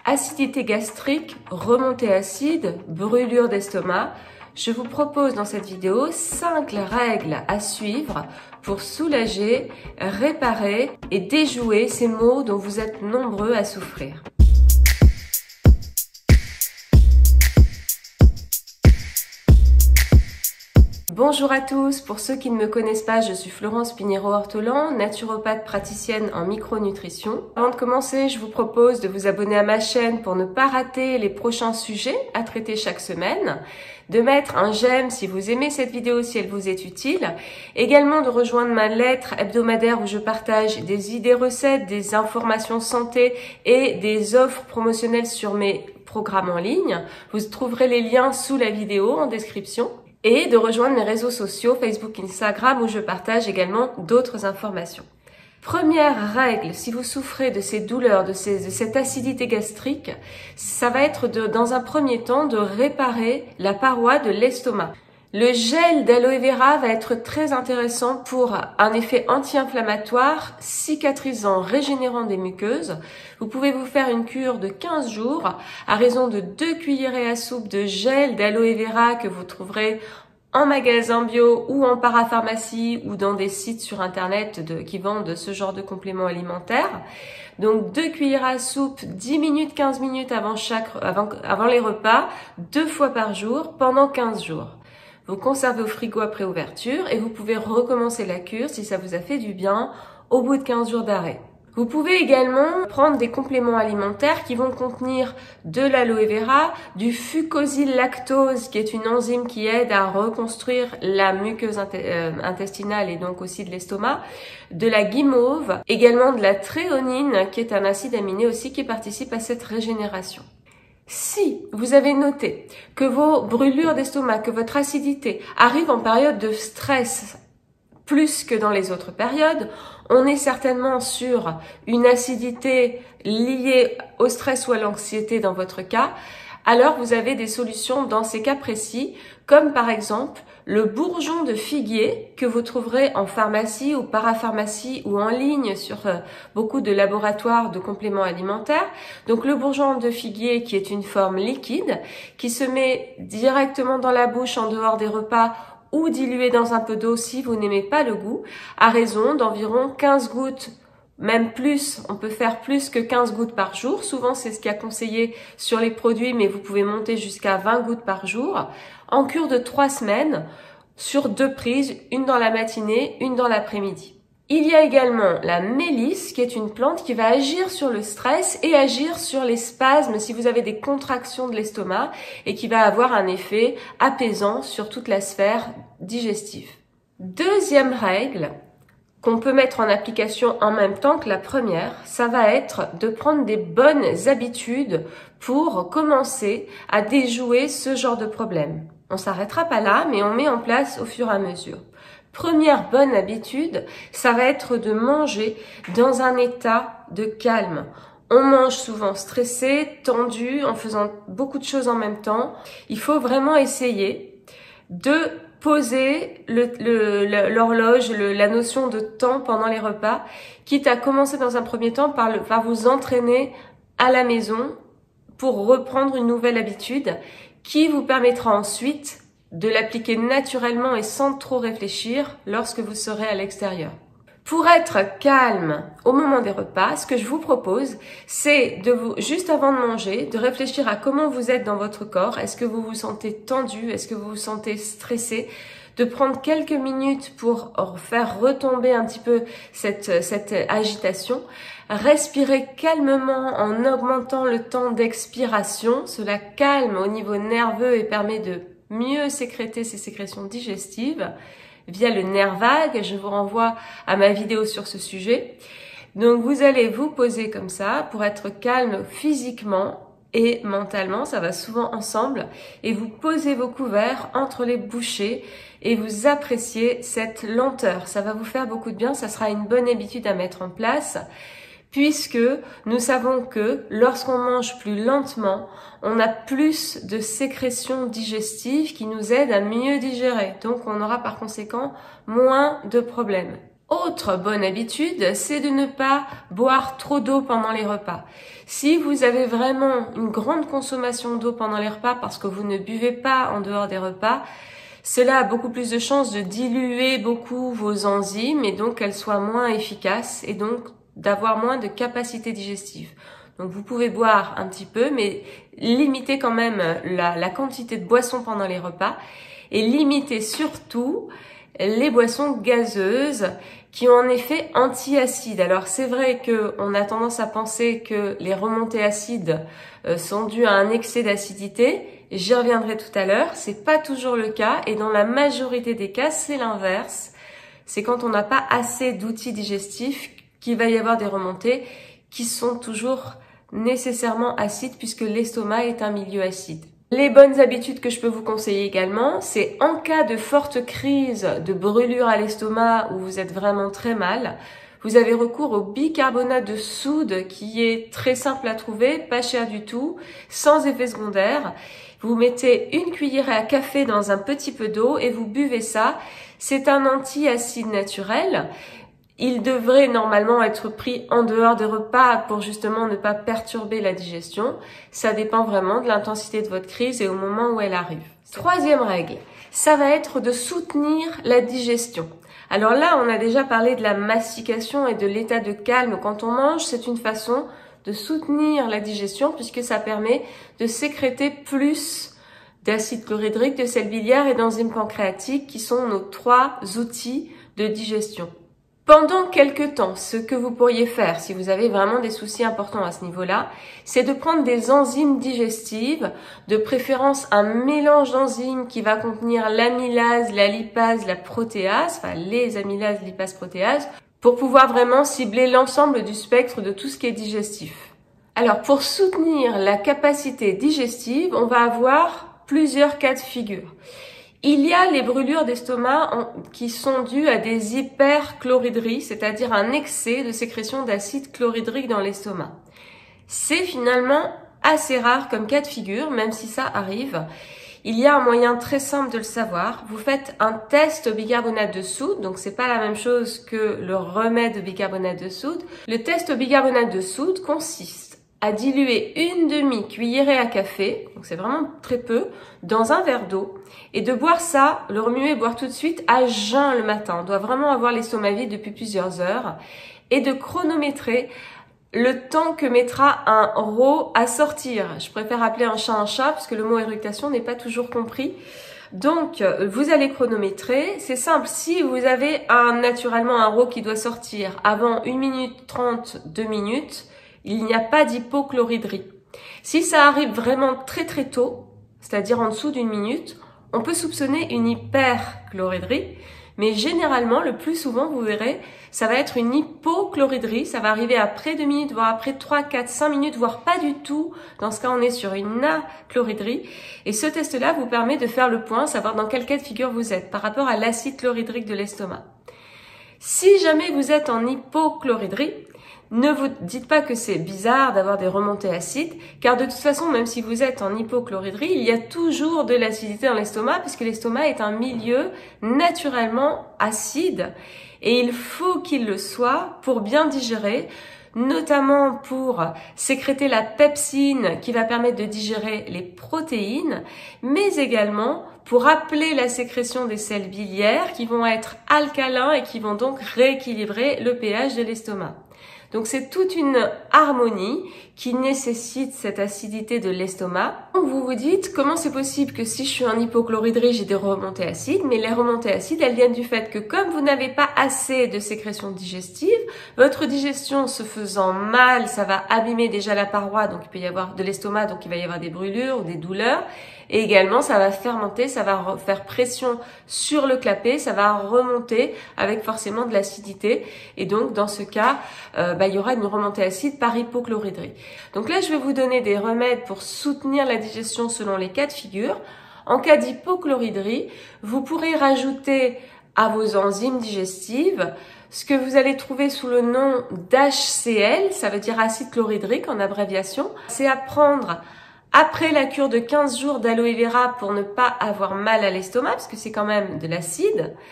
Acidité gastrique, remontée acide, brûlure d'estomac. Je vous propose dans cette vidéo 5 règles à suivre pour soulager, réparer et déjouer ces maux dont vous êtes nombreux à souffrir. Bonjour à tous, pour ceux qui ne me connaissent pas, je suis Florence Pinheiro-Ortolan, naturopathe praticienne en micronutrition. Avant de commencer, je vous propose de vous abonner à ma chaîne pour ne pas rater les prochains sujets à traiter chaque semaine, de mettre un j'aime si vous aimez cette vidéo, si elle vous est utile, également de rejoindre ma lettre hebdomadaire où je partage des idées recettes, des informations santé et des offres promotionnelles sur mes programmes en ligne. Vous trouverez les liens sous la vidéo en description. Et de rejoindre mes réseaux sociaux, Facebook, Instagram, où je partage également d'autres informations. Première règle, si vous souffrez de ces douleurs, de cette acidité gastrique, ça va être dans un premier temps de réparer la paroi de l'estomac. Le gel d'aloe vera va être très intéressant pour un effet anti-inflammatoire, cicatrisant, régénérant des muqueuses. Vous pouvez vous faire une cure de 15 jours à raison de 2 cuillerées à soupe de gel d'aloe vera que vous trouverez en magasin bio ou en parapharmacie ou dans des sites sur internet qui vendent ce genre de compléments alimentaires. Donc 2 cuillères à soupe, 10 minutes, 15 minutes avant les repas, 2 fois par jour pendant 15 jours. Vous conservez au frigo après ouverture et vous pouvez recommencer la cure si ça vous a fait du bien au bout de 15 jours d'arrêt. Vous pouvez également prendre des compléments alimentaires qui vont contenir de l'aloe vera, du fucosyl lactose qui est une enzyme qui aide à reconstruire la muqueuse intestinale et donc aussi de l'estomac, de la guimauve, également de la tréonine qui est un acide aminé aussi qui participe à cette régénération. Si vous avez noté que vos brûlures d'estomac, que votre acidité arrive en période de stress plus que dans les autres périodes, on est certainement sur une acidité liée au stress ou à l'anxiété dans votre cas, alors vous avez des solutions dans ces cas précis, comme par exemple le bourgeon de figuier que vous trouverez en pharmacie ou parapharmacie ou en ligne sur beaucoup de laboratoires de compléments alimentaires. Donc le bourgeon de figuier qui est une forme liquide qui se met directement dans la bouche en dehors des repas ou dilué dans un peu d'eau si vous n'aimez pas le goût, à raison d'environ 15 gouttes, même plus, on peut faire plus que 15 gouttes par jour. Souvent, c'est ce qui est conseillé sur les produits, mais vous pouvez monter jusqu'à 20 gouttes par jour, en cure de 3 semaines, sur 2 prises, une dans la matinée, une dans l'après-midi. Il y a également la mélisse, qui est une plante qui va agir sur le stress et agir sur les spasmes si vous avez des contractions de l'estomac et qui va avoir un effet apaisant sur toute la sphère digestive. Deuxième règle qu'on peut mettre en application en même temps que la première, ça va être de prendre des bonnes habitudes pour commencer à déjouer ce genre de problème. On s'arrêtera pas là, mais on met en place au fur et à mesure. Première bonne habitude, ça va être de manger dans un état de calme. On mange souvent stressé, tendu, en faisant beaucoup de choses en même temps. Il faut vraiment essayer de poser l'horloge, la notion de temps pendant les repas, quitte à commencer dans un premier temps par vous entraîner à la maison pour reprendre une nouvelle habitude qui vous permettra ensuite de l'appliquer naturellement et sans trop réfléchir lorsque vous serez à l'extérieur. Pour être calme au moment des repas, ce que je vous propose, c'est juste avant de manger, de réfléchir à comment vous êtes dans votre corps. Est-ce que vous vous sentez tendu? Est-ce que vous vous sentez stressé? De prendre quelques minutes pour faire retomber un petit peu cette agitation. Respirez calmement en augmentant le temps d'expiration. Cela calme au niveau nerveux et permet de mieux sécréter ces sécrétions digestives via le nerf vague. Je vous renvoie à ma vidéo sur ce sujet. Donc vous allez vous poser comme ça pour être calme physiquement et mentalement, ça va souvent ensemble, et vous posez vos couverts entre les bouchées et vous appréciez cette lenteur. Ça va vous faire beaucoup de bien, ça sera une bonne habitude à mettre en place. Puisque nous savons que lorsqu'on mange plus lentement, on a plus de sécrétions digestives qui nous aident à mieux digérer. Donc on aura par conséquent moins de problèmes. Autre bonne habitude, c'est de ne pas boire trop d'eau pendant les repas. Si vous avez vraiment une grande consommation d'eau pendant les repas parce que vous ne buvez pas en dehors des repas, cela a beaucoup plus de chances de diluer beaucoup vos enzymes et donc qu'elles soient moins efficaces et donc d'avoir moins de capacité digestive. Donc vous pouvez boire un petit peu, mais limitez quand même la quantité de boissons pendant les repas et limitez surtout les boissons gazeuses qui ont un effet anti-acide. Alors c'est vrai qu'on a tendance à penser que les remontées acides sont dues à un excès d'acidité. J'y reviendrai tout à l'heure. C'est pas toujours le cas et dans la majorité des cas, c'est l'inverse. C'est quand on n'a pas assez d'outils digestifs qu'il va y avoir des remontées qui sont toujours nécessairement acides puisque l'estomac est un milieu acide. Les bonnes habitudes que je peux vous conseiller également, c'est en cas de forte crise de brûlure à l'estomac où vous êtes vraiment très mal, vous avez recours au bicarbonate de soude qui est très simple à trouver, pas cher du tout, sans effet secondaire. Vous mettez une cuillère à café dans un petit peu d'eau et vous buvez ça. C'est un anti-acide naturel. Il devrait normalement être pris en dehors des repas pour justement ne pas perturber la digestion. Ça dépend vraiment de l'intensité de votre crise et au moment où elle arrive. Troisième règle, ça va être de soutenir la digestion. Alors là, on a déjà parlé de la mastication et de l'état de calme quand on mange. C'est une façon de soutenir la digestion puisque ça permet de sécréter plus d'acide chlorhydrique, de sel biliaire et d'enzymes pancréatiques qui sont nos 3 outils de digestion. Pendant quelques temps, ce que vous pourriez faire, si vous avez vraiment des soucis importants à ce niveau-là, c'est de prendre des enzymes digestives, de préférence un mélange d'enzymes qui va contenir l'amylase, la lipase, la protéase, enfin les amylases, lipases, protéases, pour pouvoir vraiment cibler l'ensemble du spectre de tout ce qui est digestif. Alors, pour soutenir la capacité digestive, on va avoir plusieurs cas de figure. Il y a les brûlures d'estomac qui sont dues à des hyperchlorhydries, c'est-à-dire un excès de sécrétion d'acide chlorhydrique dans l'estomac. C'est finalement assez rare comme cas de figure, même si ça arrive. Il y a un moyen très simple de le savoir. Vous faites un test au bicarbonate de soude, donc c'est pas la même chose que le remède au bicarbonate de soude. Le test au bicarbonate de soude consiste à diluer une demi-cuillerée à café, donc c'est vraiment très peu, dans un verre d'eau et de boire ça, le remuer et boire tout de suite à jeun le matin. On doit vraiment avoir l'estomac vide depuis plusieurs heures et de chronométrer le temps que mettra un RAW à sortir. Je préfère appeler un chat parce que le mot éructation n'est pas toujours compris. Donc, vous allez chronométrer. C'est simple, si vous avez naturellement un RAW qui doit sortir avant 1 minute 30, 2 minutes, il n'y a pas d'hypochlorhydrie. Si ça arrive vraiment très très tôt, c'est-à-dire en dessous d'1 minute, on peut soupçonner une hyperchlorhydrie, mais généralement, le plus souvent, vous verrez, ça va être une hypochlorhydrie, ça va arriver après 2 minutes, voire après 3, 4, 5 minutes, voire pas du tout. Dans ce cas, on est sur une achlorhydrie. Et ce test-là vous permet de faire le point, savoir dans quel cas de figure vous êtes par rapport à l'acide chlorhydrique de l'estomac. Si jamais vous êtes en hypochlorhydrie, ne vous dites pas que c'est bizarre d'avoir des remontées acides, car de toute façon, même si vous êtes en hypochlorhydrie, il y a toujours de l'acidité dans l'estomac, puisque l'estomac est un milieu naturellement acide, et il faut qu'il le soit pour bien digérer, notamment pour sécréter la pepsine qui va permettre de digérer les protéines, mais également pour appeler la sécrétion des sels biliaires qui vont être alcalins et qui vont donc rééquilibrer le pH de l'estomac. Donc c'est toute une harmonie qui nécessite cette acidité de l'estomac. Donc vous vous dites comment c'est possible que si je suis en hypochlorhydrie, j'ai des remontées acides, mais les remontées acides, elles viennent du fait que comme vous n'avez pas assez de sécrétion digestive, votre digestion se faisant mal, ça va abîmer déjà la paroi, donc il peut y avoir de l'estomac, donc il va y avoir des brûlures ou des douleurs. Et également, ça va fermenter, ça va faire pression sur le clapet, ça va remonter avec forcément de l'acidité. Et donc, dans ce cas, il y aura une remontée acide par hypochlorhydrie. Donc là, je vais vous donner des remèdes pour soutenir la digestion selon les cas de figure. En cas d'hypochlorhydrie, vous pourrez rajouter à vos enzymes digestives ce que vous allez trouver sous le nom d'HCl, ça veut dire acide chlorhydrique en abréviation. C'est à prendre après la cure de 15 jours d'aloe vera pour ne pas avoir mal à l'estomac, parce que c'est quand même de l'acide.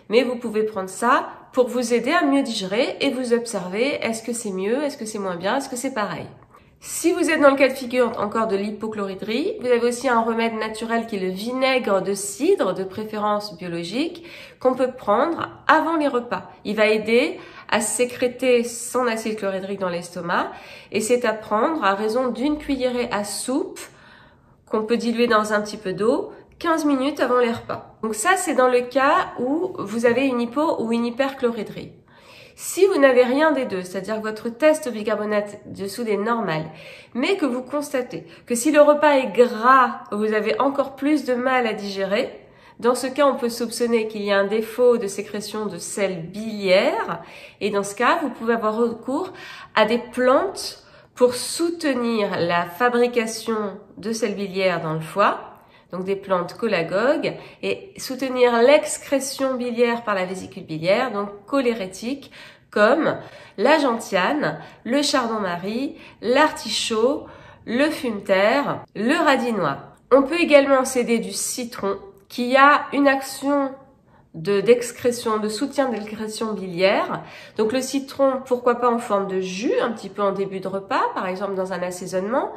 Mais vous pouvez prendre ça pour vous aider à mieux digérer et vous observer, est-ce que c'est mieux, est-ce que c'est moins bien, est-ce que c'est pareil. Si vous êtes dans le cas de figure encore de l'hypochlorhydrie, vous avez aussi un remède naturel qui est le vinaigre de cidre, de préférence biologique, qu'on peut prendre avant les repas. Il va aider à sécréter son acide chlorhydrique dans l'estomac et c'est à prendre à raison d'une cuillerée à soupe qu'on peut diluer dans un petit peu d'eau 15 minutes avant les repas. Donc ça, c'est dans le cas où vous avez une hypo ou une hyperchlorhydrie. Si vous n'avez rien des deux, c'est-à-dire que votre test au bicarbonate de soude est normal, mais que vous constatez que si le repas est gras, vous avez encore plus de mal à digérer, dans ce cas, on peut soupçonner qu'il y a un défaut de sécrétion de sel biliaire, et dans ce cas, vous pouvez avoir recours à des plantes pour soutenir la fabrication de sel biliaire dans le foie, donc des plantes cholagogues, et soutenir l'excrétion biliaire par la vésicule biliaire, donc cholérétique, comme la gentiane, le chardon-marie, l'artichaut, le fumeterre, le radis noir. On peut également s'aider du citron, qui a une action d'excrétion, de soutien d'excrétion biliaire. Donc le citron, pourquoi pas en forme de jus, un petit peu en début de repas, par exemple dans un assaisonnement,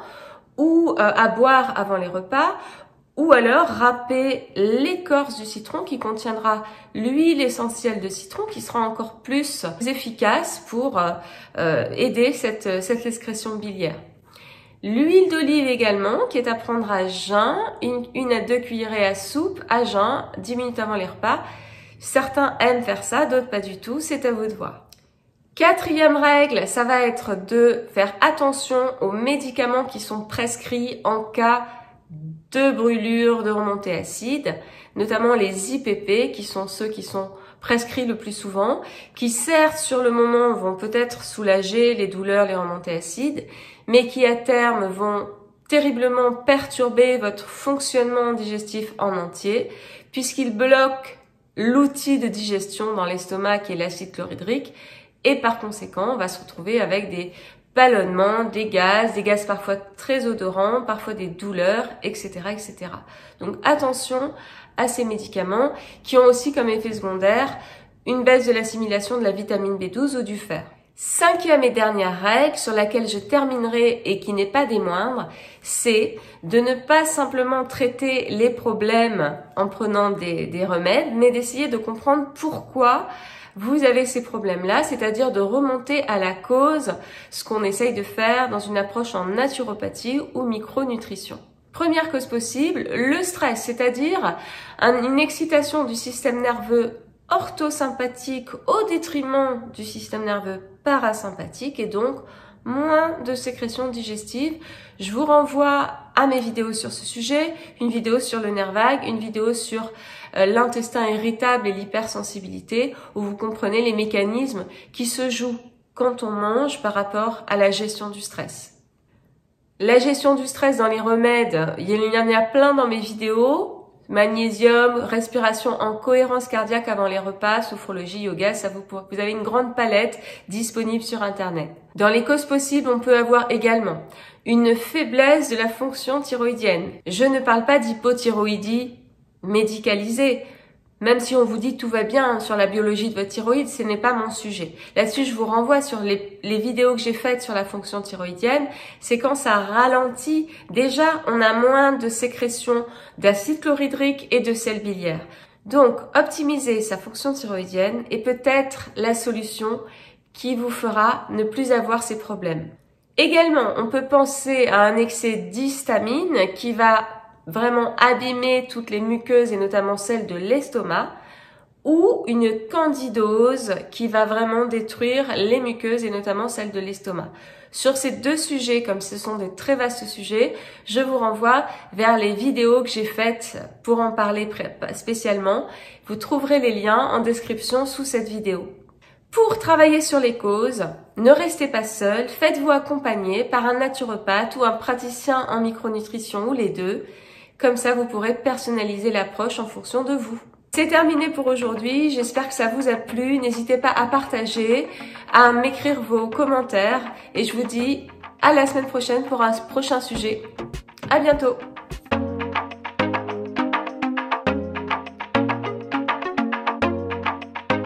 ou à boire avant les repas, ou alors râper l'écorce du citron qui contiendra l'huile essentielle de citron qui sera encore plus efficace pour aider cette excrétion biliaire. L'huile d'olive également qui est à prendre à jeun, une à 2 cuillerées à soupe à jeun 10 minutes avant les repas. Certains aiment faire ça, d'autres pas du tout, c'est à vous de voir. Quatrième règle, ça va être de faire attention aux médicaments qui sont prescrits en cas de brûlure, de remontée acide, notamment les IPP qui sont ceux qui sont prescrits le plus souvent, qui certes sur le moment vont peut-être soulager les douleurs, les remontées acides, mais qui à terme vont terriblement perturber votre fonctionnement digestif en entier, puisqu'ils bloquent l'outil de digestion dans l'estomac qui est l'acide chlorhydrique, et par conséquent on va se retrouver avec des ballonnements, des gaz parfois très odorants, parfois des douleurs, etc., etc. Donc attention à ces médicaments qui ont aussi comme effet secondaire une baisse de l'assimilation de la vitamine B12 ou du fer. Cinquième et dernière règle sur laquelle je terminerai et qui n'est pas des moindres, c'est de ne pas simplement traiter les problèmes en prenant des remèdes, mais d'essayer de comprendre pourquoi vous avez ces problèmes-là, c'est-à-dire de remonter à la cause, ce qu'on essaye de faire dans une approche en naturopathie ou micronutrition. Première cause possible, le stress, c'est-à-dire une excitation du système nerveux orthosympathique au détriment du système nerveux parasympathique et donc moins de sécrétion digestive. Je vous renvoie à mes vidéos sur ce sujet, une vidéo sur le nerf vague, une vidéo sur l'intestin irritable et l'hypersensibilité, où vous comprenez les mécanismes qui se jouent quand on mange par rapport à la gestion du stress. La gestion du stress dans les remèdes, il y en a plein dans mes vidéos. Magnésium, respiration en cohérence cardiaque avant les repas, sophrologie, yoga, vous avez une grande palette disponible sur Internet. Dans les causes possibles, on peut avoir également une faiblesse de la fonction thyroïdienne. Je ne parle pas d'hypothyroïdie médicalisée. Même si on vous dit tout va bien sur la biologie de votre thyroïde, ce n'est pas mon sujet. Là-dessus, je vous renvoie sur les vidéos que j'ai faites sur la fonction thyroïdienne. C'est quand ça ralentit. Déjà, on a moins de sécrétion d'acide chlorhydrique et de sel biliaire. Donc, optimiser sa fonction thyroïdienne est peut-être la solution qui vous fera ne plus avoir ces problèmes. Également, on peut penser à un excès d'histamine qui va vraiment abîmer toutes les muqueuses et notamment celles de l'estomac, ou une candidose qui va vraiment détruire les muqueuses et notamment celles de l'estomac. Sur ces deux sujets, comme ce sont des très vastes sujets, je vous renvoie vers les vidéos que j'ai faites pour en parler spécialement. Vous trouverez les liens en description sous cette vidéo. Pour travailler sur les causes, ne restez pas seul, faites-vous accompagner par un naturopathe ou un praticien en micronutrition ou les deux. Comme ça, vous pourrez personnaliser l'approche en fonction de vous. C'est terminé pour aujourd'hui. J'espère que ça vous a plu. N'hésitez pas à partager, à m'écrire vos commentaires. Et je vous dis à la semaine prochaine pour un prochain sujet. À bientôt!